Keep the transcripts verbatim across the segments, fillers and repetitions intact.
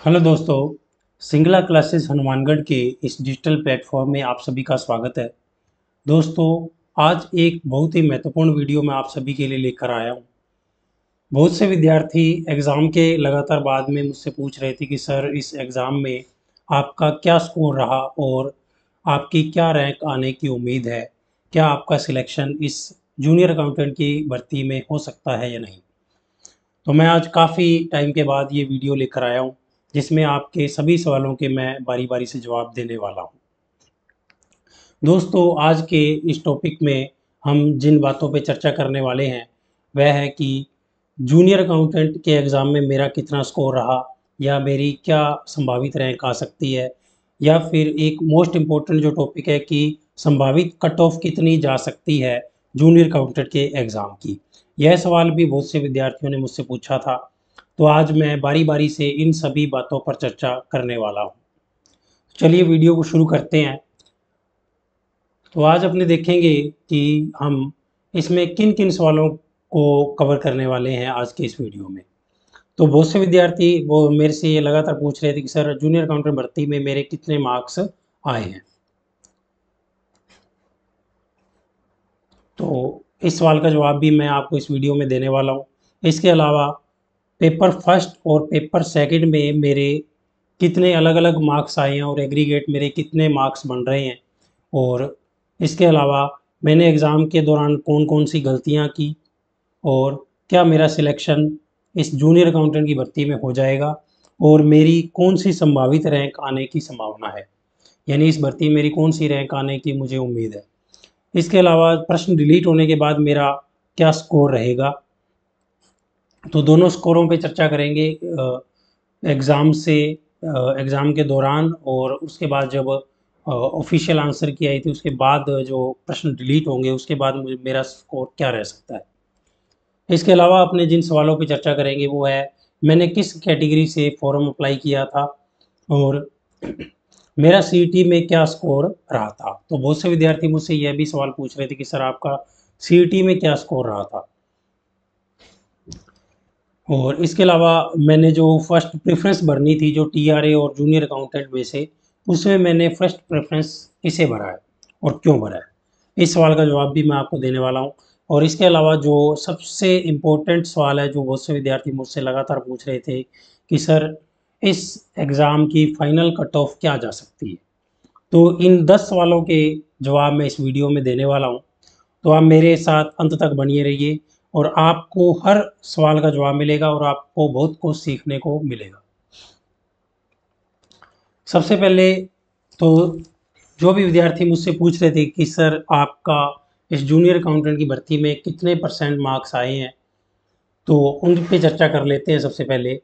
Hello दोस्तों। Singla classes Hanumangarh के इस डिजिटल प्लेटफॉर्म में आप सभी का स्वागत है। दोस्तों, आज एक बहुत ही महत्वपूर्ण वीडियो मैं आप सभी के लिए लेकर आया हूँ। बहुत से विद्यार्थी एग्ज़ाम के लगातार बाद में मुझसे पूछ रहे थे कि सर, इस एग्ज़ाम में आपका क्या स्कोर रहा और आपकी क्या रैंक आने की उम्मीद है? क्या आपका सिलेक्शन इस जूनियर अकाउंटेंट की भर्ती में हो सकता है या नहीं? तो मैं आज काफ़ी टाइम के बाद ये वीडियो लेकर आया हूँ, जिसमें आपके सभी सवालों के मैं बारी-बारी से जवाब देने वाला हूँ। दोस्तों, आज के इस टॉपिक में हम जिन बातों पे चर्चा करने वाले हैं, वह है कि जूनियर अकाउंटेंट के एग्ज़ाम में मेरा कितना स्कोर रहा या मेरी क्या संभावित रैंक आ सकती है, या फिर एक मोस्ट इम्पोर्टेंट जो टॉपिक है कि संभावित कट ऑफ कितनी जा सकती है जूनियर अकाउंटेंट के एग्ज़ाम की। यह सवाल भी बहुत से विद्यार्थियों ने मुझसे पूछा था, तो आज मैं बारी-बारी से इन सभी बातों पर चर्चा करने वाला हूँ। चलिए वीडियो को शुरू करते हैं। तो आज अपने देखेंगे कि हम इसमें किन-किन सवालों को कवर करने वाले हैं आज के इस वीडियो में। तो बहुत से विद्यार्थी वो मेरे से ये लगातार पूछ रहे थे कि सर, जूनियर अकाउंटेंट भर्ती में मेरे कितने मार्क्स आए हैं। तो इस सवाल का जवाब भी मैं आपको इस वीडियो में देने वाला हूँ। इसके अलावा पेपर फर्स्ट और पेपर सेकंड में मेरे कितने अलग-अलग मार्क्स आए हैं और एग्रीगेट मेरे कितने मार्क्स बन रहे हैं, और इसके अलावा मैंने एग्ज़ाम के दौरान कौन-कौन सी गलतियाँ की और क्या मेरा सिलेक्शन इस जूनियर अकाउंटेंट की भर्ती में हो जाएगा और मेरी कौन-सी संभावित रैंक आने की संभावना है, यानी इस भर्ती में मेरी कौन-सी रैंक आने की मुझे उम्मीद है। इसके अलावा प्रश्न डिलीट होने के बाद मेरा क्या स्कोर रहेगा। तो दोनों स्कोरों पे चर्चा करेंगे, एग्ज़ाम से एग्ज़ाम के दौरान और उसके बाद जब ऑफिशियल आंसर की आई थी उसके बाद जो प्रश्न डिलीट होंगे उसके बाद मुझे मेरा स्कोर क्या रह सकता है। इसके अलावा अपने जिन सवालों पे चर्चा करेंगे वो है, मैंने किस कैटेगरी से फॉर्म अप्लाई किया था और मेरा सीईटी में क्या स्कोर रहा था। तो बहुत से विद्यार्थी मुझसे यह भी सवाल पूछ रहे थे कि सर, आपका सीईटी में क्या स्कोर रहा था। और इसके अलावा मैंने जो फर्स्ट प्रेफ़रेंस भरनी थी जो टीआरए और जूनियर अकाउंटेंट में से, उसमें मैंने फर्स्ट प्रेफ़रेंस किसे भरा है और क्यों भरा है? इस सवाल का जवाब भी मैं आपको देने वाला हूँ। और इसके अलावा जो सबसे इम्पोर्टेंट सवाल है जो बहुत से विद्यार्थी मुझसे लगातार पूछ रहे थे कि सर, इस एग्ज़ाम की फाइनल कट ऑफ क्या जा सकती है? तो इन दस सवालों के जवाब मैं इस वीडियो में देने वाला हूँ। तो आप मेरे साथ अंत तक बनिए रहिए और आपको हर सवाल का जवाब मिलेगा और आपको बहुत कुछ सीखने को मिलेगा। सबसे पहले तो जो भी विद्यार्थी मुझसे पूछ रहे थे कि सर, आपका इस जूनियर अकाउंटेंट की भर्ती में कितने परसेंट मार्क्स आए हैं, तो उन पे चर्चा कर लेते हैं सबसे पहले।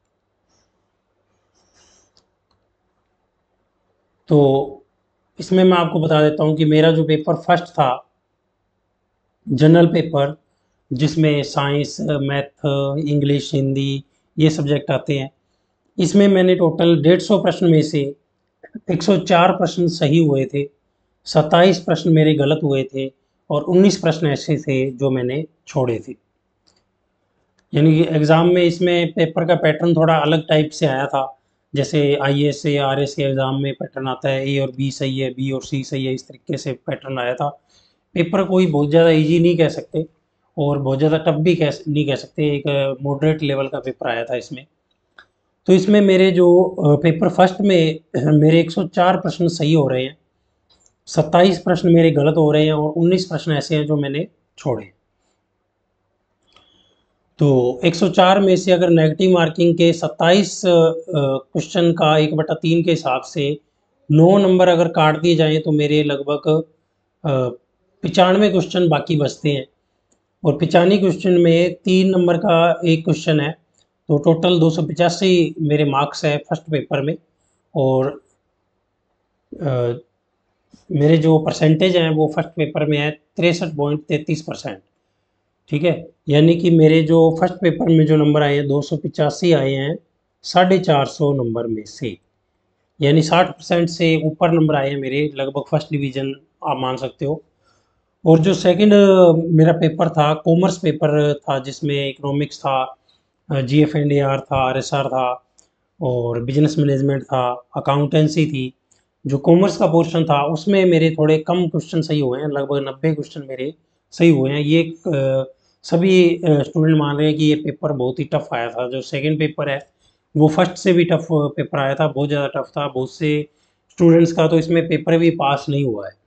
तो इसमें मैं आपको बता देता हूँ कि मेरा जो पेपर फर्स्ट था, जनरल पेपर, जिसमें साइंस, मैथ, इंग्लिश, हिंदी ये सब्जेक्ट आते हैं, इसमें मैंने टोटल डेढ़ सौ प्रश्न में से एक सौ चार प्रश्न सही हुए थे, सत्ताईस प्रश्न मेरे गलत हुए थे और उन्नीस प्रश्न ऐसे थे जो मैंने छोड़े थे। यानी कि एग्ज़ाम में इसमें पेपर का पैटर्न थोड़ा अलग टाइप से आया था। जैसे आईएएस या आरएस के एग्ज़ाम में पैटर्न आता है, ए और बी सही है, बी और सी सही है, इस तरीके से पैटर्न आया था। पेपर कोई बहुत ज़्यादा ईज़ी नहीं कह सकते और बहुत ज़्यादा टफ भी कह नहीं कह सकते, एक मॉडरेट लेवल का पेपर आया था इसमें। तो इसमें मेरे जो अ, पेपर फर्स्ट में मेरे एक सौ चार प्रश्न सही हो रहे हैं, सत्ताईस प्रश्न मेरे गलत हो रहे हैं और उन्नीस प्रश्न ऐसे हैं जो मैंने छोड़े। तो एक सौ चार में से अगर नेगेटिव मार्किंग के सत्ताईस अ, क्वेश्चन का एक बटा तीन के हिसाब से नौ नंबर अगर काट दिए जाएँ तो मेरे लगभग अ, पचानवे क्वेश्चन बाकी बचते हैं और पचानवे क्वेश्चन में तीन नंबर का एक क्वेश्चन है, तो टोटल दो सौ पचासी मेरे मार्क्स हैं फर्स्ट पेपर में। और अ, मेरे जो परसेंटेज हैं वो फर्स्ट पेपर में है तिरसठ पॉइंट तैंतीस परसेंट। ठीक है, यानी कि मेरे जो फर्स्ट पेपर में जो नंबर आए हैं दो सौ पचासी आए हैं साढ़े चार सौ नंबर में से, यानी साठ परसेंट से ऊपर नंबर आए हैं मेरे, लगभग फर्स्ट डिवीज़न आप मान सकते हो। और जो सेकंड मेरा पेपर था, कॉमर्स पेपर था जिसमें इकोनॉमिक्स था, जीएफ एंड एआर था, आरएसआर था, और बिजनेस मैनेजमेंट था, अकाउंटेंसी थी। जो कॉमर्स का पोर्शन था उसमें मेरे थोड़े कम क्वेश्चन सही हुए हैं, लगभग नब्बे क्वेश्चन मेरे सही हुए हैं। ये अ, सभी स्टूडेंट मान रहे हैं कि ये पेपर बहुत ही टफ आया था। जो सेकंड पेपर है वो फर्स्ट से भी टफ पेपर आया था, बहुत ज़्यादा टफ था। बहुत से स्टूडेंट्स का तो इसमें पेपर भी पास नहीं हुआ है।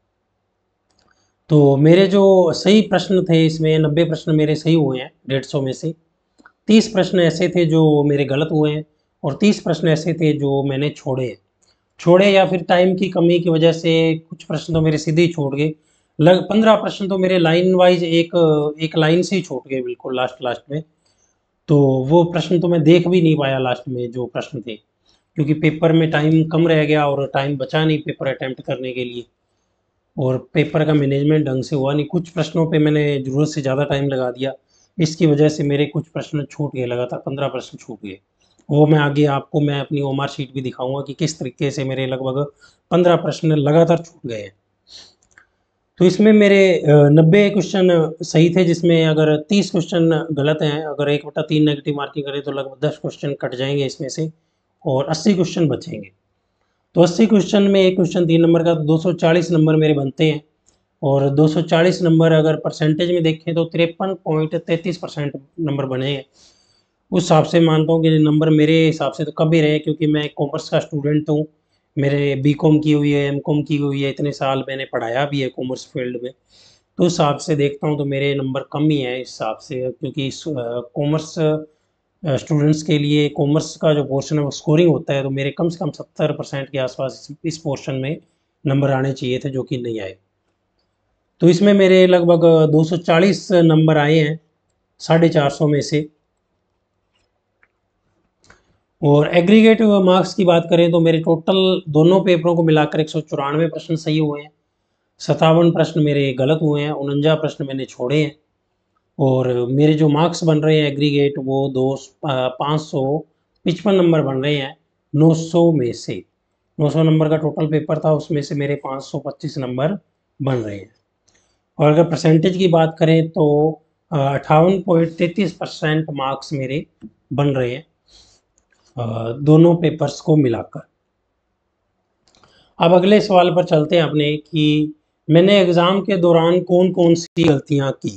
तो मेरे जो सही प्रश्न थे इसमें नब्बे प्रश्न मेरे सही हुए हैं डेढ़ सौ में से। तीस प्रश्न ऐसे थे जो मेरे गलत हुए हैं और तीस प्रश्न ऐसे थे जो मैंने छोड़े हैं। छोड़े या फिर टाइम की कमी की वजह से कुछ प्रश्न तो मेरे सीधे ही छूट गए। लग पंद्रह प्रश्न तो मेरे लाइन वाइज एक एक लाइन से ही छूट गए बिल्कुल लास्ट लास्ट में। तो वो प्रश्न तो मैं देख भी नहीं पाया लास्ट में जो प्रश्न थे, क्योंकि पेपर में टाइम कम रह गया और टाइम बचा नहीं पेपर अटेम्प्ट करने के लिए। और पेपर का मैनेजमेंट ढंग से हुआ नहीं, कुछ प्रश्नों पे मैंने ज़रूरत से ज़्यादा टाइम लगा दिया। इसकी वजह से मेरे कुछ प्रश्न छूट गए, लगातार पंद्रह प्रश्न छूट गए। वो मैं आगे आपको मैं अपनी ओमार शीट भी दिखाऊंगा कि किस तरीके से मेरे लगभग पंद्रह प्रश्न लगातार छूट गए हैं। तो इसमें मेरे नब्बे क्वेश्चन सही थे, जिसमें अगर तीस क्वेश्चन गलत हैं, अगर एक बटा तीन नेगेटिव मार्किंग करें तो लगभग दस क्वेश्चन कट जाएंगे इसमें से और अस्सी क्वेश्चन बचेंगे। तो अस्सी क्वेश्चन में एक क्वेश्चन तीन नंबर का, तो दो सौ चालीस नंबर मेरे बनते हैं। और दो सौ चालीस नंबर अगर परसेंटेज में देखें तो तिरपन पॉइंट तैंतीस परसेंट नंबर बने हैं। उस हिसाब से मानता हूँ कि नंबर मेरे हिसाब से तो कम ही रहे, क्योंकि मैं कॉमर्स का स्टूडेंट हूँ। मेरे बी कॉम की हुई है, एम कॉम की हुई है, इतने साल मैंने पढ़ाया भी है कॉमर्स फील्ड में। तो उस हिसाब से देखता हूँ तो मेरे नंबर कम ही हैं इस हिसाब से, क्योंकि कॉमर्स स्टूडेंट्स के लिए कॉमर्स का जो पोर्शन है वो स्कोरिंग होता है। तो मेरे कम से कम सत्तर परसेंट के आसपास इस, इस पोर्शन में नंबर आने चाहिए थे, जो कि नहीं आए। तो इसमें मेरे लगभग दो सौ चालीस नंबर आए हैं साढ़े चार सौ में से। और एग्रीगेट मार्क्स की बात करें तो मेरे टोटल दोनों पेपरों को मिलाकर एक सौ चौरानवे प्रश्न सही हुए हैं, सत्तावन प्रश्न मेरे गलत हुए हैं, उनंजा प्रश्न मैंने छोड़े हैं। और मेरे जो मार्क्स बन रहे हैं एग्रीगेट वो दो पाँच सौ पचपन नंबर बन रहे हैं नौ सौ में से। नौ सौ नंबर का टोटल पेपर था, उसमें से मेरे पाँच सौ पच्चीस नंबर बन रहे हैं। और अगर परसेंटेज की बात करें तो अट्ठावन पॉइंट तैंतीस परसेंट मार्क्स मेरे बन रहे हैं अ, दोनों पेपर्स को मिलाकर। अब अगले सवाल पर चलते हैं अपने कि मैंने एग्ज़ाम के दौरान कौन कौन सी गलतियां की।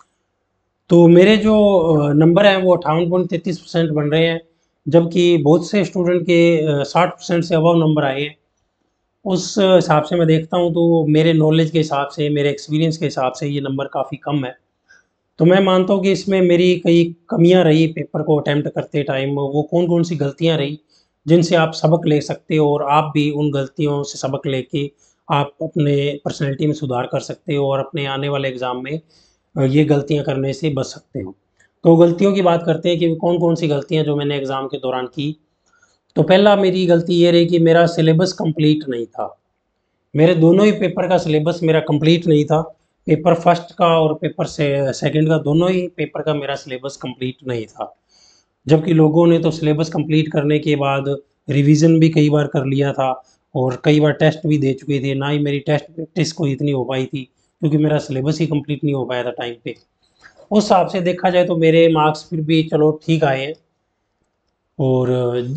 तो मेरे जो नंबर हैं वो अट्ठावन पॉइंट तैंतीस परसेंट बन रहे हैं, जबकि बहुत से स्टूडेंट के साठ परसेंट से अबव नंबर आए हैं। उस हिसाब से मैं देखता हूँ तो मेरे नॉलेज के हिसाब से, मेरे एक्सपीरियंस के हिसाब से ये नंबर काफ़ी कम है। तो मैं मानता हूँ कि इसमें मेरी कई कमियां रही पेपर को अटैम्प्ट करते टाइम। वो कौन कौन सी गलतियां रही जिनसे आप सबक ले सकते हो, और आप भी उन गलतियों से सबक लेके आप अपने पर्सनैलिटी में सुधार कर सकते हो और अपने आने वाले एग्ज़ाम में अ, ये गलतियां करने से बच सकते हो। तो गलतियों की बात करते हैं कि कौन कौन सी गलतियां जो मैंने एग्ज़ाम के दौरान की। तो पहला मेरी गलती ये रही कि मेरा सिलेबस कंप्लीट नहीं था। मेरे दोनों ही पेपर का सिलेबस मेरा कंप्लीट नहीं था। पेपर फर्स्ट का और पेपर से सेकंड का, दोनों ही पेपर का मेरा सिलेबस कंप्लीट नहीं था। जबकि लोगों ने तो सिलेबस कंप्लीट करने के बाद रिवीजन भी कई बार कर लिया था और कई बार टेस्ट भी दे चुके थे। ना ही मेरी टेस्ट प्रैक्टिस कोई इतनी हो पाई थी, क्योंकि मेरा सिलेबस ही कंप्लीट नहीं हो पाया था टाइम पे। उस हिसाब से देखा जाए तो मेरे मार्क्स फिर भी चलो ठीक आए हैं। और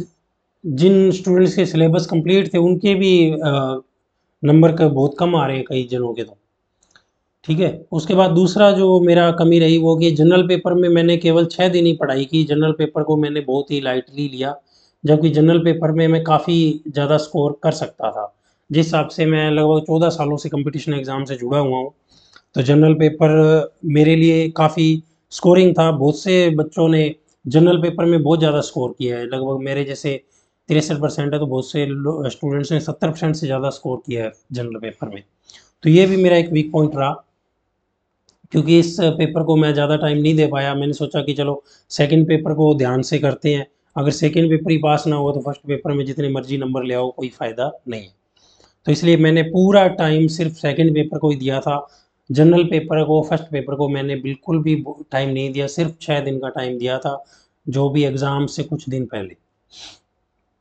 जिन स्टूडेंट्स के सिलेबस कंप्लीट थे उनके भी नंबर का बहुत कम आ रहे हैं कई जनों के तो। ठीक है। उसके बाद दूसरा जो मेरा कमी रही वो कि जनरल पेपर में मैंने केवल छः दिन ही पढ़ाई की। जनरल पेपर को मैंने बहुत ही लाइटली लिया, जबकि जनरल पेपर में मैं काफ़ी ज़्यादा स्कोर कर सकता था। जिस हिसाब से मैं लगभग चौदह सालों से कंपटीशन एग्ज़ाम से जुड़ा हुआ हूँ, तो जनरल पेपर मेरे लिए काफ़ी स्कोरिंग था। बहुत से बच्चों ने जनरल पेपर में बहुत ज़्यादा स्कोर किया है, लगभग मेरे जैसे तिरसठ परसेंट है तो बहुत से स्टूडेंट्स ने सत्तर परसेंट से ज़्यादा स्कोर किया है जनरल पेपर में। तो ये भी मेरा एक वीक पॉइंट रहा, क्योंकि इस पेपर को मैं ज़्यादा टाइम नहीं दे पाया। मैंने सोचा कि चलो सेकंड पेपर को ध्यान से करते हैं, अगर सेकंड पेपर ही पास ना हुआ तो फर्स्ट पेपर में जितने मर्जी नंबर ले आओ कोई फ़ायदा नहीं है। तो इसलिए मैंने पूरा टाइम सिर्फ सेकंड पेपर को ही दिया था। जनरल पेपर को, फर्स्ट पेपर को मैंने बिल्कुल भी टाइम नहीं दिया, सिर्फ छः दिन का टाइम दिया था, जो भी एग्ज़ाम से कुछ दिन पहले।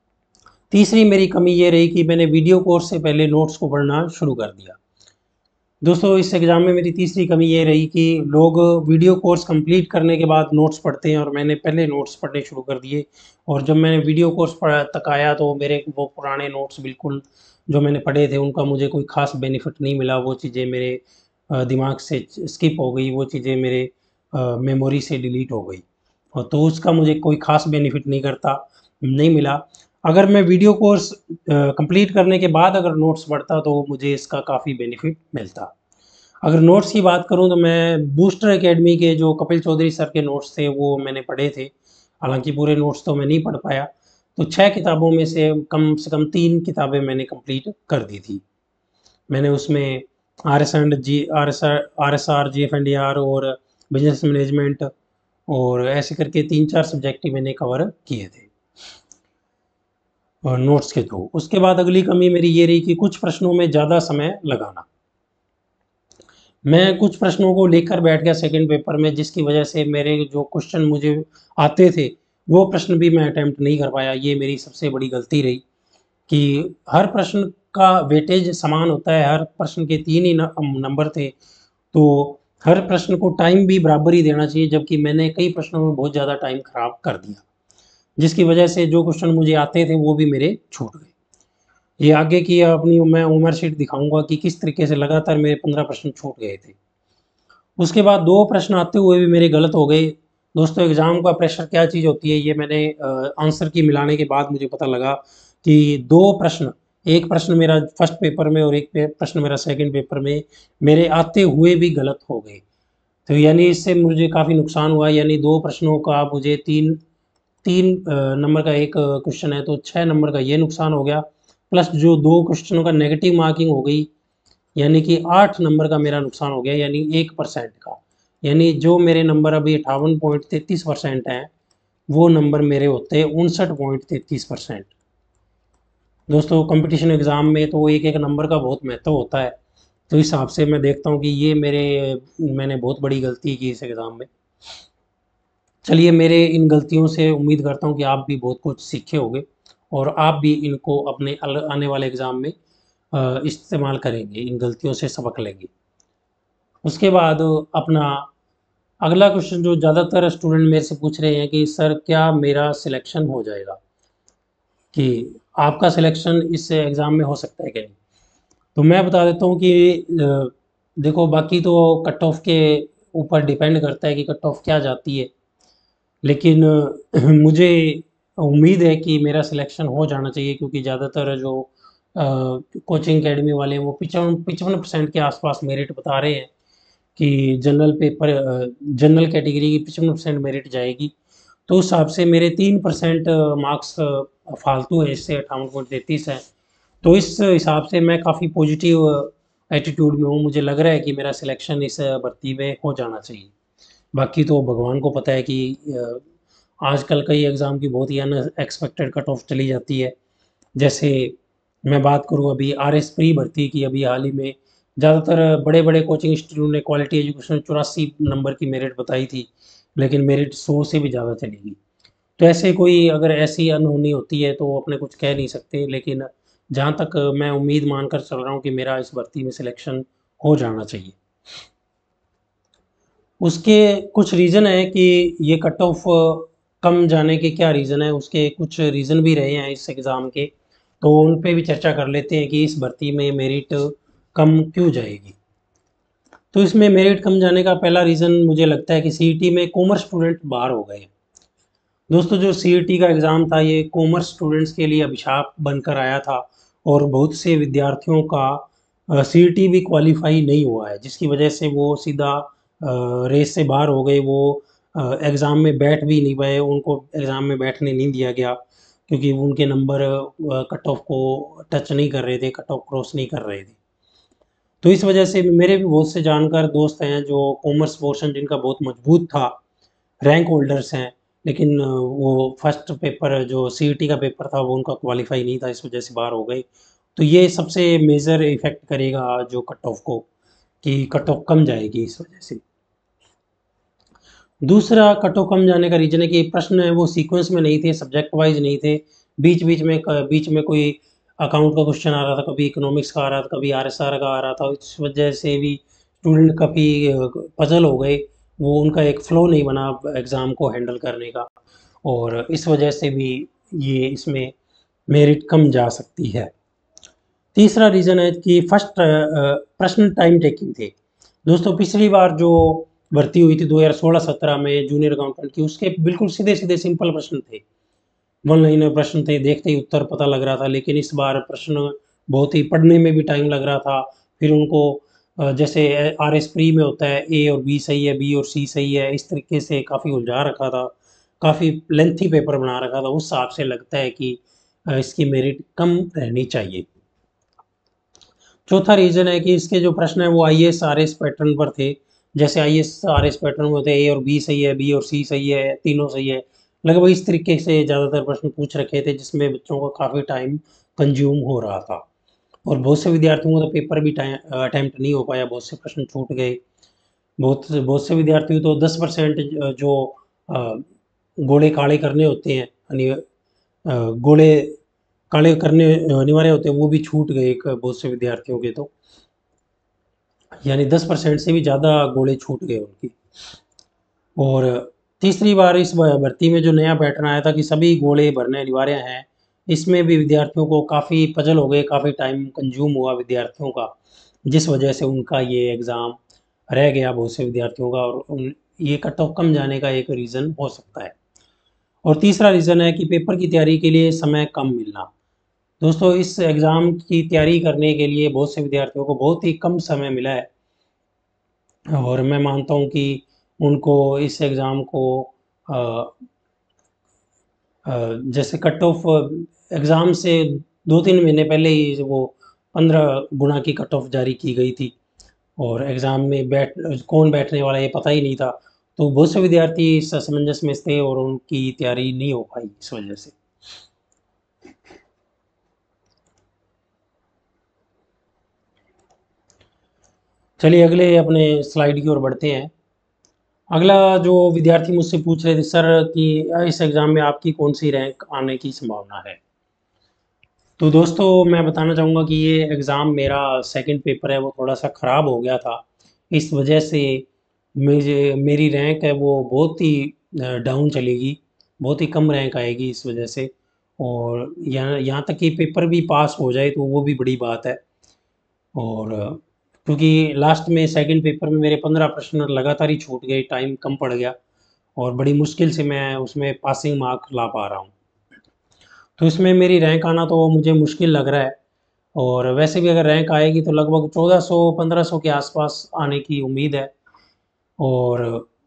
तीसरी मेरी कमी ये रही कि मैंने वीडियो कोर्स से पहले नोट्स को पढ़ना शुरू कर दिया। दोस्तों इस एग्ज़ाम में मेरी तीसरी कमी ये रही कि लोग वीडियो कोर्स कंप्लीट करने के बाद नोट्स पढ़ते हैं और मैंने पहले नोट्स पढ़ने शुरू कर दिए। और जब मैंने वीडियो कोर्स पढ़ा तक आया तो मेरे वो पुराने नोट्स बिल्कुल जो मैंने पढ़े थे उनका मुझे कोई ख़ास बेनिफिट नहीं मिला। वो चीज़ें मेरे अ, दिमाग से स्किप हो गई, वो चीज़ें मेरे अ, मेमोरी से डिलीट हो गई। और तो उसका मुझे कोई ख़ास बेनिफिट नहीं करता नहीं मिला। अगर मैं वीडियो कोर्स अ, कंप्लीट करने के बाद अगर नोट्स पढ़ता तो मुझे इसका काफ़ी बेनिफिट मिलता। अगर नोट्स की बात करूँ तो मैं बूस्टर एकेडमी के जो कपिल चौधरी सर के नोट्स थे वो मैंने पढ़े थे। हालाँकि पूरे नोट्स तो मैं नहीं पढ़ पाया। तो छह किताबों में से कम से कम तीन किताबें मैंने कंप्लीट कर दी थी। मैंने उसमें RS and G RSR RSR, GFNDR और बिज़नेस मैनेजमेंट और ऐसे करके तीन चार सब्जेक्ट ही मैंने कवर किए थे और नोट्स के थ्रू। उसके बाद अगली कमी मेरी ये रही कि कुछ प्रश्नों में ज़्यादा समय लगाना। मैं कुछ प्रश्नों को लेकर बैठ गया सेकंड पेपर में, जिसकी वजह से मेरे जो क्वेश्चन मुझे आते थे वो प्रश्न भी मैं अटेम्प्ट नहीं कर पाया। ये मेरी सबसे बड़ी गलती रही कि हर प्रश्न का वेटेज समान होता है, हर प्रश्न के तीन ही न नंबर थे, तो हर प्रश्न को टाइम भी बराबर ही देना चाहिए, जबकि मैंने कई प्रश्नों में बहुत ज़्यादा टाइम खराब कर दिया, जिसकी वजह से जो क्वेश्चन मुझे आते थे वो भी मेरे छूट गए। ये आगे की अपनी मैं उम्र शीट दिखाऊँगा कि किस तरीके से लगातार मेरे पंद्रह प्रश्न छूट गए थे। उसके बाद दो प्रश्न आते हुए भी मेरे गलत हो गए। दोस्तों एग्ज़ाम का प्रेशर क्या चीज़ होती है ये मैंने अ, आंसर की मिलाने के बाद मुझे पता लगा कि दो प्रश्न, एक प्रश्न मेरा फर्स्ट पेपर में और एक पे प्रश्न मेरा सेकंड पेपर में मेरे आते हुए भी गलत हो गए। तो यानी इससे मुझे काफ़ी नुकसान हुआ, यानी दो प्रश्नों का मुझे तीन तीन अ, नंबर का एक क्वेश्चन है तो छह नंबर का ये नुकसान हो गया। प्लस जो दो क्वेश्चनों का नेगेटिव मार्किंग हो गई, यानी कि आठ नंबर का मेरा नुकसान हो गया, यानी एक परसेंट का। यानी जो मेरे नंबर अभी अट्ठावन पॉइंट तैंतीस परसेंट हैं, वो नंबर मेरे होते हैं उनसठ पॉइंट तैंतीस परसेंट। दोस्तों कंपटीशन एग्ज़ाम में तो एक एक नंबर का बहुत महत्व होता है। तो इस हिसाब से मैं देखता हूँ कि ये मेरे मैंने बहुत बड़ी गलती की इस एग्ज़ाम में। चलिए मेरे इन गलतियों से उम्मीद करता हूँ कि आप भी बहुत कुछ सीखे होंगे और आप भी इनको अपने अल आने वाले एग्ज़ाम में अ, इस्तेमाल करेंगे, इन गलतियों से सबक लेंगे। उसके बाद अपना अगला क्वेश्चन जो ज़्यादातर स्टूडेंट मेरे से पूछ रहे हैं कि सर क्या मेरा सिलेक्शन हो जाएगा? कि आपका सिलेक्शन इस एग्ज़ाम में हो सकता है क्या नहीं? तो मैं बता देता हूँ कि अ, देखो बाकी तो कट ऑफ के ऊपर डिपेंड करता है कि कट ऑफ क्या जाती है। लेकिन अ, मुझे उम्मीद है कि मेरा सिलेक्शन हो जाना चाहिए, क्योंकि ज़्यादातर जो अ, कोचिंग अकेडमी वाले हैं वो पिचवन पचपन परसेंट के आसपास मेरिट बता रहे हैं कि जनरल पेपर अ, जनरल कैटेगरी की पचपन परसेंट मेरिट जाएगी। तो उस हिसाब से मेरे तीन परसेंट मार्क्स फालतू है, इससे अट्ठावन पॉइंट तैंतीस है। तो इस हिसाब से मैं काफ़ी पॉजिटिव एटीट्यूड में हूँ, मुझे लग रहा है कि मेरा सिलेक्शन इस भर्ती में हो जाना चाहिए। बाकी तो भगवान को पता है कि अ, आजकल कई एग्ज़ाम की बहुत ही अनएक्सपेक्टेड कट ऑफ चली जाती है। जैसे मैं बात करूँ अभी आरएस प्री भर्ती की, अभी हाल ही में ज़्यादातर बड़े-बड़े कोचिंग इंस्टीट्यूट ने क्वालिटी एजुकेशन चौरासी नंबर की मेरिट बताई थी, लेकिन मेरिट सौ से भी ज़्यादा चली गई। तो ऐसे कोई अगर ऐसी अनहोनी होती है तो अपने कुछ कह नहीं सकते, लेकिन जहाँ तक मैं उम्मीद मानकर चल रहा हूँ कि मेरा इस भर्ती में सिलेक्शन हो जाना चाहिए। उसके कुछ रीज़न है कि ये कट ऑफ कम जाने के क्या रीज़न है, उसके कुछ रीज़न भी रहे हैं इस एग्ज़ाम के, तो उन पे भी चर्चा कर लेते हैं कि इस भर्ती में मेरिट कम क्यों जाएगी। तो इसमें मेरिट कम जाने का पहला रीज़न मुझे लगता है कि सीईटी में कॉमर्स स्टूडेंट बाहर हो गए। दोस्तों जो सीईटी का एग्ज़ाम था ये कॉमर्स स्टूडेंट्स के लिए अभिशाप बनकर आया था और बहुत से विद्यार्थियों का सीईटी भी क्वालिफाई नहीं हुआ है, जिसकी वजह से वो सीधा रेस से बाहर हो गए। वो एग्ज़ाम में बैठ भी नहीं पाए, उनको एग्ज़ाम में बैठने नहीं दिया गया क्योंकि उनके नंबर कट ऑफ को टच नहीं कर रहे थे, कट ऑफ क्रॉस नहीं कर रहे थे। तो इस वजह से मेरे भी बहुत से जानकार दोस्त हैं जो कॉमर्स पोर्शन जिनका बहुत मजबूत था, रैंक होल्डर्स हैं, लेकिन अ, वो फर्स्ट पेपर जो सीईटी का पेपर था वो उनका क्वालिफाई नहीं था, इस वजह से बाहर हो गए। तो ये सबसे मेजर इफ़ेक्ट करेगा जो कट ऑफ को, कि कट ऑफ कम जाएगी इस वजह से। दूसरा कट ऑफ कम जाने का रीज़न है कि प्रश्न है वो सीक्वेंस में नहीं थे, सब्जेक्ट वाइज़ नहीं थे, बीच-बीच में क बीच में कोई अकाउंट का क्वेश्चन आ रहा था, कभी इकोनॉमिक्स का आ रहा था, कभी आरएसआर का आ रहा था। इस वजह से भी स्टूडेंट काफ़ी पजल हो गए, वो उनका एक फ़्लो नहीं बना एग्ज़ाम को हैंडल करने का, और इस वजह से भी ये इसमें मेरिट कम जा सकती है। तीसरा रीज़न है कि फर्स्ट प्रश्न टाइम टेकिंग थे। दोस्तों पिछली बार जो भर्ती हुई थी दो हज़ार सोलह सत्रह में जूनियर अकाउंटेंट की, उसके बिल्कुल सीधे-सीधे सिंपल प्रश्न थे। वन लाइनर प्रश्न थे, देखते ही उत्तर पता लग रहा था। लेकिन इस बार प्रश्न बहुत ही पढ़ने में भी टाइम लग रहा था। फिर उनको अ, जैसे आर एस प्री में होता है ए और बी सही है, बी और सी सही है, इस तरीके से काफ़ी उलझा रखा था, काफ़ी लेंथी पेपर बना रखा था। उस हिसाब से लगता है कि अ, इसकी मेरिट कम रहनी चाहिए। चौथा रीज़न है कि इसके जो प्रश्न है वो I A S R S pattern पर थे। जैसे I A S R S pattern में होते हैं ए और बी सही है, बी और सी सही है, तीनों सही है। लगभग इस तरीके से ज़्यादातर प्रश्न पूछ रखे थे, जिसमें बच्चों को काफ़ी टाइम कंज्यूम हो रहा था, और बहुत से विद्यार्थियों को तो पेपर भी टाइम अटेम्प्ट नहीं हो पाया, बहुत से प्रश्न छूट गए। बहुत से बहुत से विद्यार्थियों तो दस परसेंट जो अ, गोले काले करने होते हैं, यानी अ, गोले काले करने अनिवार्य होते हैं, वो भी छूट गए एक बहुत से विद्यार्थियों के तो, यानी दस परसेंट से भी ज़्यादा गोले छूट गए उनकी। और तीसरी बार इस भर्ती में जो नया पैटर्न आया था कि सभी गोले भरने अनिवार्य हैं, इसमें भी विद्यार्थियों को काफ़ी पजल हो गए, काफ़ी टाइम कंज्यूम हुआ विद्यार्थियों का, जिस वजह से उनका ये एग्ज़ाम रह गया बहुत से विद्यार्थियों का, और उन ये कट ऑफ कम जाने का एक रीज़न हो सकता है। और तीसरा रीज़न है कि पेपर की तैयारी के लिए समय कम मिलना। दोस्तों इस एग्ज़ाम की तैयारी करने के लिए बहुत से विद्यार्थियों को बहुत ही कम समय मिला है, और मैं मानता हूँ कि उनको इस एग्ज़ाम को अ, अ, जैसे कट ऑफ एग्ज़ाम से दो तीन महीने पहले ही वो पंद्रह गुना की कट ऑफ जारी की गई थी, और एग्ज़ाम में बैठ कौन बैठने वाला ये पता ही नहीं था। तो बहुत से विद्यार्थी इस असमंजस में थे, और उनकी तैयारी नहीं हो पाई इस वजह से। चलिए अगले अपने स्लाइड की ओर बढ़ते हैं। अगला जो विद्यार्थी मुझसे पूछ रहे थे सर कि इस एग्ज़ाम में आपकी कौन सी रैंक आने की संभावना है। तो दोस्तों मैं बताना चाहूँगा कि ये एग्ज़ाम मेरा सेकंड पेपर है वो थोड़ा सा ख़राब हो गया था। इस वजह से मुझे मेरी रैंक है वो बहुत ही डाउन चलेगी, बहुत ही कम रैंक आएगी इस वजह से। और यहाँ यहाँ तक कि पेपर भी पास हो जाए तो वो भी बड़ी बात है। और क्योंकि लास्ट में सेकंड पेपर में मेरे पंद्रह प्रश्न लगातार ही छूट गए, टाइम कम पड़ गया, और बड़ी मुश्किल से मैं उसमें पासिंग मार्क ला पा रहा हूँ। तो इसमें मेरी रैंक आना तो मुझे मुश्किल लग रहा है, और वैसे भी अगर रैंक आएगी तो लगभग चौदह सौ पंद्रह सौ के आसपास आने की उम्मीद है। और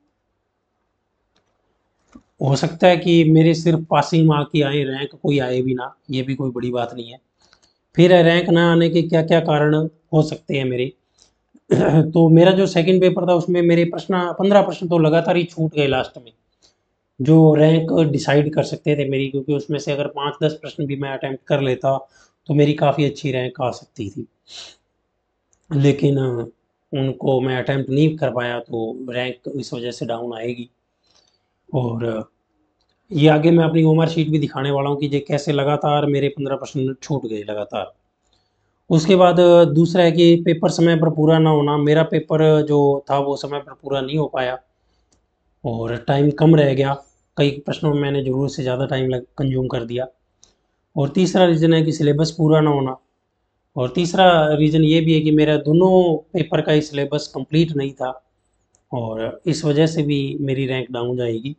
हो सकता है कि मेरे सिर्फ पासिंग मार्क ही आए, रैंक कोई आए भी ना, ये भी कोई बड़ी बात नहीं है। फिर रैंक ना आने के क्या क्या कारण हो सकते हैं मेरे। तो मेरा जो सेकंड पेपर था उसमें मेरे प्रश्न पंद्रह प्रश्न तो लगातार ही छूट गए लास्ट में, जो रैंक डिसाइड कर सकते थे मेरी, क्योंकि उसमें से अगर पाँच दस प्रश्न भी मैं अटेम्प्ट कर लेता तो मेरी काफ़ी अच्छी रैंक आ सकती थी। लेकिन अ, उनको मैं अटेम्प्ट नहीं कर पाया, तो रैंक इस वजह से डाउन आएगी। और अ, ये आगे मैं अपनी ओमर शीट भी दिखाने वाला हूँ कि ये कैसे लगातार मेरे पंद्रह प्रश्न छूट गए लगातार। उसके बाद अ, दूसरा है कि पेपर समय पर पूरा ना होना। मेरा पेपर जो था वो समय पर पूरा नहीं हो पाया, और टाइम कम रह गया, कई प्रश्नों में मैंने ज़रूरत से ज़्यादा टाइम लग कंज्यूम कर दिया। और तीसरा रीज़न है कि सिलेबस पूरा ना होना। और तीसरा रीज़न ये भी है कि मेरा दोनों पेपर का ही सिलेबस कंप्लीट नहीं था, और इस वजह से भी मेरी रैंक डाउन जाएगी।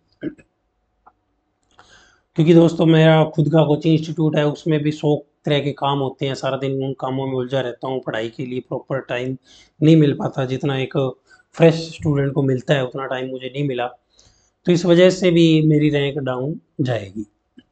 क्योंकि दोस्तों मेरा खुद का कोचिंग इंस्टीट्यूट है, उसमें भी सौ तरह के काम होते हैं, सारा दिन उन कामों में उलझा रहता हूँ, पढ़ाई के लिए प्रॉपर टाइम नहीं मिल पाता, जितना एक फ्रेश स्टूडेंट को मिलता है उतना टाइम मुझे नहीं मिला। तो इस वजह से भी मेरी रैंक डाउन जाएगी।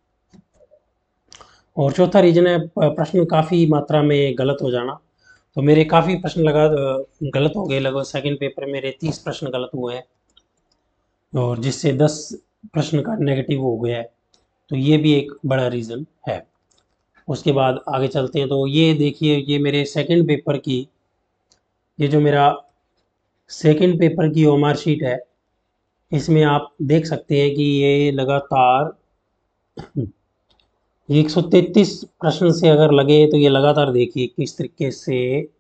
और चौथा रीज़न है प प्रश्न काफ़ी मात्रा में गलत हो जाना। तो मेरे काफ़ी प्रश्न लगा अ, गलत हो गए, लगभग सेकंड पेपर में मेरे तीस प्रश्न गलत हुए हैं, और जिससे दस प्रश्न का नेगेटिव हो गया है। तो ये भी एक बड़ा रीज़न है। उसके बाद आगे चलते हैं, तो ये देखिए ये मेरे सेकंड पेपर की, ये जो मेरा सेकंड पेपर की ओमार शीट है, इसमें आप देख सकते हैं कि ये लगातार ये एक सौ तैंतीस प्रश्न से अगर लगे तो ये लगातार देखिए किस तरीके से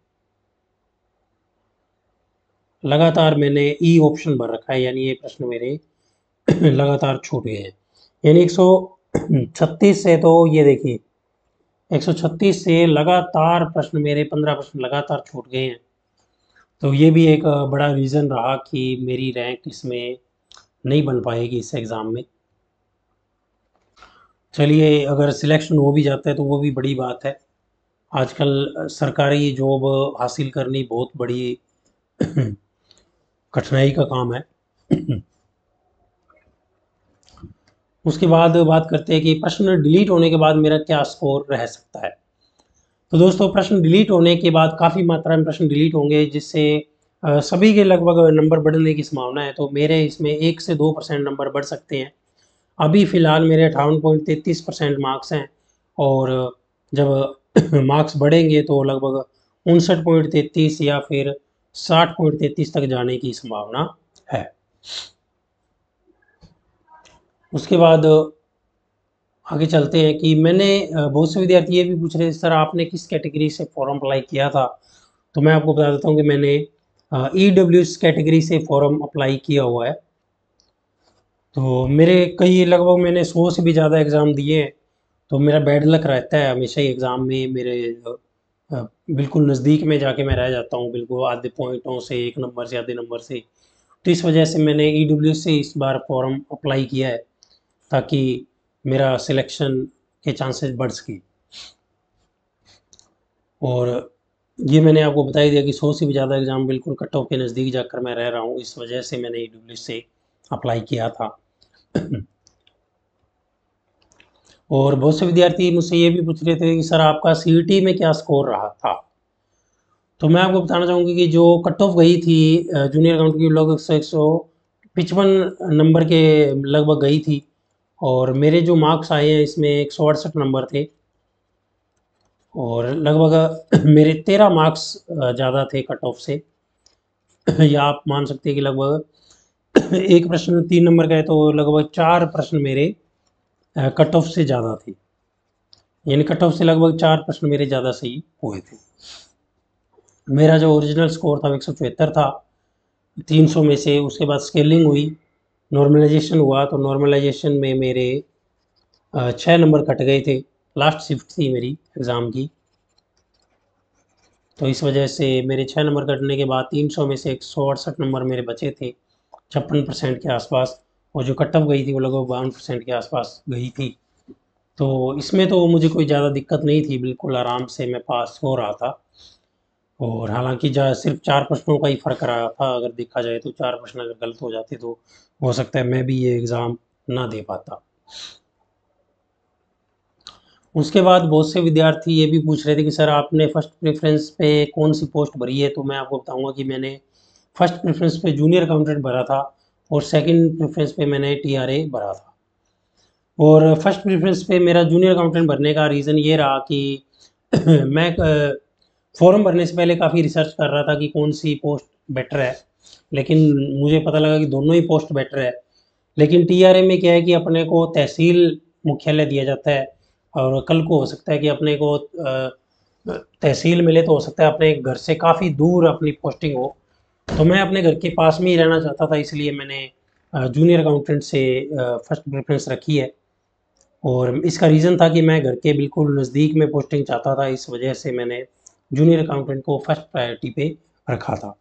लगातार मैंने ई ऑप्शन भर रखा है, यानी ये प्रश्न मेरे लगातार छूट गए हैं। यानी एक सौ छत्तीस से तो ये देखिए एक सौ छत्तीस से लगातार प्रश्न मेरे पंद्रह प्रश्न लगातार छूट गए हैं। तो ये भी एक बड़ा रीज़न रहा कि मेरी रैंक इसमें नहीं बन पाएगी इस एग्ज़ाम में। चलिए, अगर सिलेक्शन हो भी जाता है तो वो भी बड़ी बात है। आजकल सरकारी जॉब हासिल करनी बहुत बड़ी कठिनाई का काम है। उसके बाद बात करते हैं कि प्रश्न डिलीट होने के बाद मेरा क्या स्कोर रह सकता है। तो दोस्तों, प्रश्न डिलीट होने के बाद काफ़ी मात्रा में प्रश्न डिलीट होंगे, जिससे अ, सभी के लगभग नंबर बढ़ने की संभावना है। तो मेरे इसमें एक से दो परसेंट नंबर बढ़ सकते हैं। अभी फ़िलहाल मेरे अट्ठावन पॉइंट तैंतीस परसेंट मार्क्स हैं, और जब मार्क्स बढ़ेंगे तो लगभग उनसठ पॉइंट तैंतीस या फिर साठ पॉइंट तैंतीस तक जाने की संभावना है। उसके बाद आगे चलते हैं कि मैंने अ, बहुत से विद्यार्थी ये भी पूछ रहे थे, सर आपने किस कैटेगरी से फॉर्म अप्लाई किया था। तो मैं आपको बता देता हूँ कि मैंने ई डब्ल्यू एस कैटेगरी से फॉर्म अप्लाई किया हुआ है। तो मेरे कई लगभग मैंने सौ से भी ज़्यादा एग्ज़ाम दिए हैं। तो मेरा बैड लक रहता है हमेशा ही एग्ज़ाम में मेरे अ, अ, बिल्कुल नज़दीक में जाके मैं रह जाता हूँ, बिल्कुल आधे पॉइंटों से, एक नंबर से, आधे नंबर से। तो इस वजह से मैंने ई डब्ल्यू एस से इस बार फॉर्म अप्लाई किया है, ताकि मेरा सिलेक्शन के चांसेस बढ़ सकें। और ये मैंने आपको बता ही दिया कि सौ से भी ज़्यादा एग्ज़ाम बिल्कुल कट ऑफ के नज़दीक जाकर मैं रह रहा हूँ, इस वजह से मैंने ई डब्ल्यू एस से अप्लाई किया था। और बहुत से विद्यार्थी मुझसे ये भी पूछ रहे थे कि सर आपका सी ई टी में क्या स्कोर रहा था। तो मैं आपको बताना चाहूँगी कि जो कट ऑफ गई थी जूनियर अकाउंट की, लगभग एक सौ पचपन नंबर के लगभग गई थी, और मेरे जो मार्क्स आए हैं इसमें एक सौ अड़सठ नंबर थे, और लगभग मेरे तेरह मार्क्स ज़्यादा थे कट ऑफ से। या आप मान सकते हैं कि लगभग एक प्रश्न तीन नंबर का है, तो लगभग चार प्रश्न मेरे कट ऑफ से ज़्यादा थे, यानी कट ऑफ से लगभग चार प्रश्न मेरे ज़्यादा सही हुए थे। मेरा जो ओरिजिनल स्कोर था एक सौ चौहत्तर था तीन सौ में से। उसके बाद स्केलिंग हुई, नॉर्मलाइजेशन हुआ, तो नॉर्मलाइजेशन में मेरे छः नंबर कट गए थे। लास्ट शिफ्ट थी मेरी एग्ज़ाम की, तो इस वजह से मेरे छः नंबर कटने के बाद तीन सौ में से एक सौ अड़सठ नंबर मेरे बचे थे, छप्पन परसेंट के आसपास। और जो कट ऑफ गई थी वो लगभग बावन परसेंट के आसपास गई थी। तो इसमें तो मुझे कोई ज़्यादा दिक्कत नहीं थी, बिल्कुल आराम से मैं पास हो रहा था। और हालांकि जा सिर्फ चार प्रश्नों का ही फ़र्क रहा था, अगर देखा जाए तो चार प्रश्न अगर गलत हो जाते तो हो सकता है मैं भी ये एग्ज़ाम ना दे पाता। उसके बाद बहुत से विद्यार्थी ये भी पूछ रहे थे कि सर आपने फ़र्स्ट प्रेफ़रेंस पे कौन सी पोस्ट भरी है। तो मैं आपको बताऊंगा कि मैंने फ़र्स्ट प्रेफ़रेंस पे जूनियर अकाउंटेंट भरा था, और सेकंड प्रेफ़रेंस पे मैंने टी आर ए भरा था। और फर्स्ट प्रेफ़रेंस पे मेरा जूनियर अकाउंटेंट भरने का रीज़न ये रहा कि मैं फॉर्म भरने से पहले काफ़ी रिसर्च कर रहा था कि कौन सी पोस्ट बेटर है, लेकिन मुझे पता लगा कि दोनों ही पोस्ट बेटर है। लेकिन टी आर ए में क्या है कि अपने को तहसील मुख्यालय दिया जाता है, और कल को हो सकता है कि अपने को अ, तहसील मिले, तो हो सकता है अपने घर से काफ़ी दूर अपनी पोस्टिंग हो। तो मैं अपने घर के पास में ही रहना चाहता था, इसलिए मैंने जूनियर अकाउंटेंट से फर्स्ट प्रेफरेंस रखी है। और इसका रीज़न था कि मैं घर के बिल्कुल नज़दीक में पोस्टिंग चाहता था, इस वजह से मैंने जूनियर अकाउंटेंट को फर्स्ट प्रायोरिटी पे रखा था।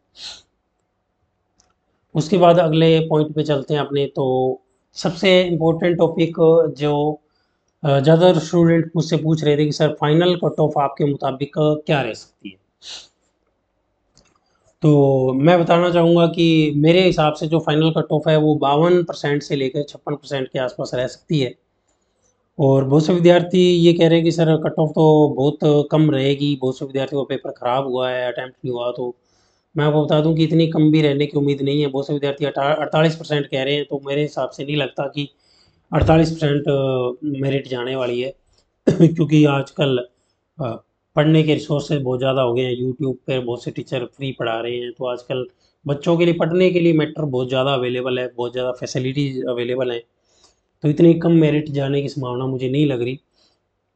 उसके बाद अगले पॉइंट पे चलते हैं अपने। तो सबसे इम्पोर्टेंट टॉपिक जो ज़्यादातर स्टूडेंट मुझसे पूछ रहे थे कि सर फाइनल कट ऑफ आपके मुताबिक क्या रह सकती है। तो मैं बताना चाहूँगा कि मेरे हिसाब से जो फाइनल कट ऑफ है वो बावन परसेंट से लेकर छप्पन परसेंट के आसपास रह सकती है। और बहुत से विद्यार्थी ये कह रहे हैं कि सर कट ऑफ तो बहुत कम रहेगी, बहुत से विद्यार्थियों का पेपर ख़राब हुआ है, अटैम्प्ट नहीं हुआ। तो मैं आपको बता दूं कि इतनी कम भी रहने की उम्मीद नहीं है। बहुत से विद्यार्थी अड़तालीस परसेंट कह रहे हैं, तो मेरे हिसाब से नहीं लगता कि अड़तालीस परसेंट मेरिट जाने वाली है। क्योंकि आजकल अ, पढ़ने के रिसोर्सेज बहुत ज़्यादा हो गए हैं, यूट्यूब पर बहुत से टीचर फ्री पढ़ा रहे हैं। तो आजकल बच्चों के लिए पढ़ने के लिए मैटर बहुत ज़्यादा अवेलेबल है, बहुत ज़्यादा फैसिलिटीज़ अवेलेबल हैं। तो इतनी कम मेरिट जाने की संभावना मुझे नहीं लग रही।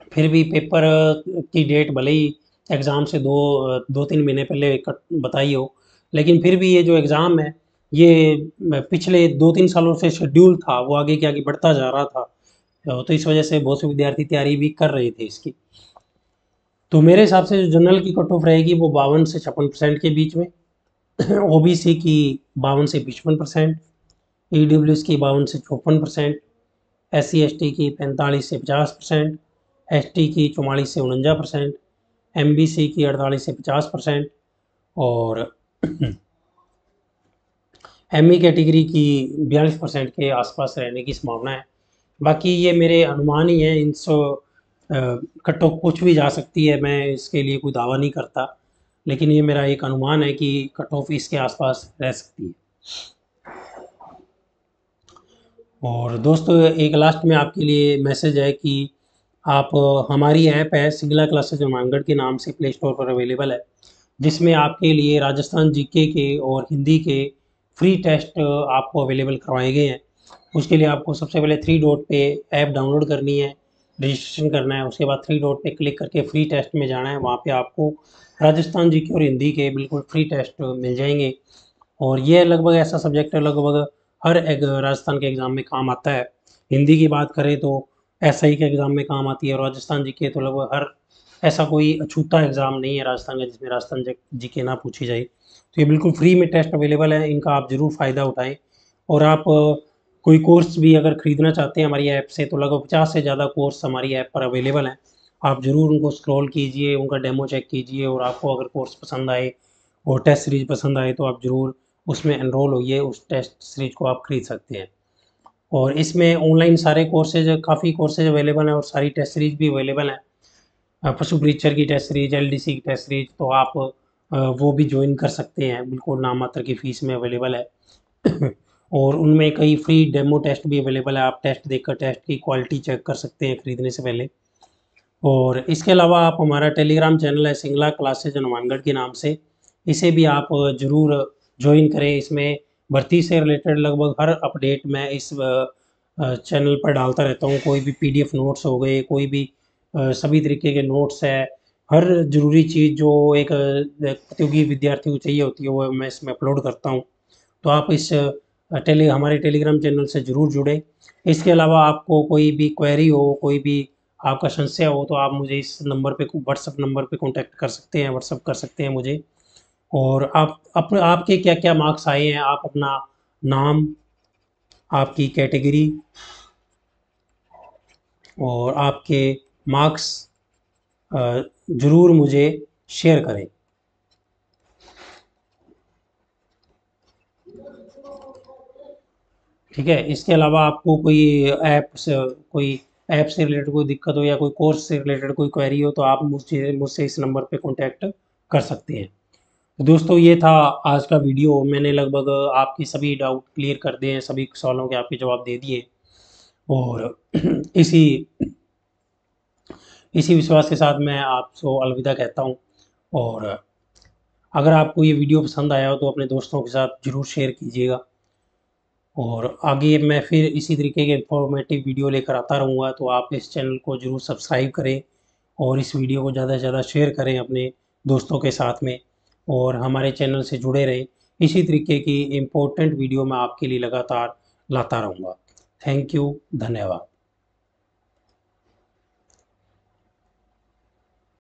फिर भी पेपर की डेट भले ही एग्ज़ाम से दो दो तीन महीने पहले कट बताई हो, लेकिन फिर भी ये जो एग्ज़ाम है ये पिछले दो तीन सालों से शेड्यूल था, वो आगे के आगे बढ़ता जा रहा था। तो इस वजह से बहुत से विद्यार्थी तैयारी भी कर रहे थे इसकी। तो मेरे हिसाब से जो जनरल की कट ऑफ रहेगी वो बावन से छप्पन परसेंट के बीच में, ओबीसी की बावन से पचपन परसेंट, ईडब्ल्यूएस की बावन से चौपन percent, S C S T की पैंतालीस से पचास परसेंट, एस टी की चौवालीस से उनंजा परसेंट, एम बी सी की अड़तालीस से पचास परसेंट और एम ई कैटेगरी की बयालीस परसेंट के आसपास रहने की संभावना है। बाकी ये मेरे अनुमान ही हैं, इन सौ कट ऑफ कुछ भी जा सकती है, मैं इसके लिए कोई दावा नहीं करता, लेकिन ये मेरा एक अनुमान है कि कट ऑफ इसके आसपास रह सकती है। और दोस्तों एक लास्ट में आपके लिए मैसेज है कि आप हमारी ऐप है सिंगला क्लासेज हनुमानगढ़ के नाम से प्ले स्टोर पर अवेलेबल है, जिसमें आपके लिए राजस्थान जीके के और हिंदी के फ्री टेस्ट आपको अवेलेबल करवाए गए हैं। उसके लिए आपको सबसे पहले three dot pay app download करनी है, रजिस्ट्रेशन करना है, उसके बाद थ्री डॉट पे क्लिक करके फ्री टेस्ट में जाना है। वहाँ पे आपको राजस्थान जीके और हिंदी के बिल्कुल फ्री टेस्ट मिल जाएंगे। और ये लगभग ऐसा सब्जेक्ट है लगभग हर एक राजस्थान के एग्ज़ाम में काम आता है। हिंदी की बात करें तो एस आई के एग्ज़ाम में काम आती है, और राजस्थान जीके तो लगभग हर ऐसा कोई अछूता एग्ज़ाम नहीं है राजस्थान का जिसमें राजस्थान जीके ना पूछी जाए। तो ये बिल्कुल फ्री में टेस्ट अवेलेबल है, इनका आप ज़रूर फ़ायदा उठाएं। और आप कोई कोर्स भी अगर ख़रीदना चाहते हैं हमारी ऐप से, तो लगभग पचास से ज़्यादा कोर्स हमारी ऐप पर अवेलेबल हैं। आप ज़रूर उनको स्क्रॉल कीजिए, उनका डेमो चेक कीजिए, और आपको अगर कोर्स पसंद आए और टेस्ट सीरीज पसंद आए तो आप ज़रूर उसमें एनरोल होइए, उस टेस्ट सीरीज को आप खरीद सकते हैं। और इसमें ऑनलाइन सारे कोर्सेज काफ़ी कोर्सेज अवेलेबल हैं और सारी टेस्ट सीरीज भी अवेलेबल हैं। पशु परीक्षर की टेस्ट सीरीज, एलडीसी की टेस्ट सीरीज, तो आप वो भी ज्वाइन कर सकते हैं, बिल्कुल नाम मात्र की फ़ीस में अवेलेबल है। और उनमें कई फ्री डेमो टेस्ट भी अवेलेबल है, आप टेस्ट देखकर टेस्ट की क्वालिटी चेक कर सकते हैं खरीदने से पहले। और इसके अलावा आप हमारा टेलीग्राम चैनल है सिंगला क्लासेज हनुमानगढ़ के नाम से, इसे भी आप ज़रूर ज्वाइन करें। इसमें भर्ती से रिलेटेड लगभग हर अपडेट मैं इस चैनल पर डालता रहता हूँ। कोई भी पीडीएफ नोट्स हो गए, कोई भी सभी तरीके के नोट्स है, हर ज़रूरी चीज़ जो एक प्रतियोगी विद्यार्थी को चाहिए होती है वो मैं इसमें अपलोड करता हूँ। तो आप इस टेली हमारे टेलीग्राम चैनल से ज़रूर जुड़ें। इसके अलावा आपको कोई भी क्वेरी हो, कोई भी आपका संशय हो, तो आप मुझे इस नंबर पे व्हाट्सअप नंबर पे कांटेक्ट कर सकते हैं, व्हाट्सअप कर सकते हैं मुझे। और आप अपने आपके क्या क्या मार्क्स आए हैं, आप अपना नाम, आपकी कैटेगरी और आपके मार्क्स ज़रूर मुझे शेयर करें। ठीक है, इसके अलावा आपको कोई ऐप से कोई ऐप से रिलेटेड कोई दिक्कत हो या कोई कोर्स से रिलेटेड कोई क्वेरी हो, तो आप मुझसे मुझसे इस नंबर पे कांटेक्ट कर सकते हैं। तो दोस्तों ये था आज का वीडियो, मैंने लगभग आपके सभी डाउट क्लियर कर दिए हैं, सभी सवालों के आपके जवाब दे दिए। और इसी इसी विश्वास के साथ मैं आपको अलविदा कहता हूँ। और अगर आपको ये वीडियो पसंद आया हो तो अपने दोस्तों के साथ ज़रूर शेयर कीजिएगा। और आगे मैं फिर इसी तरीके के इंफॉर्मेटिव वीडियो लेकर आता रहूँगा, तो आप इस चैनल को ज़रूर सब्सक्राइब करें और इस वीडियो को ज़्यादा से ज़्यादा शेयर करें अपने दोस्तों के साथ में, और हमारे चैनल से जुड़े रहें। इसी तरीके की इम्पोर्टेंट वीडियो मैं आपके लिए लगातार लाता रहूँगा। थैंक यू, धन्यवाद।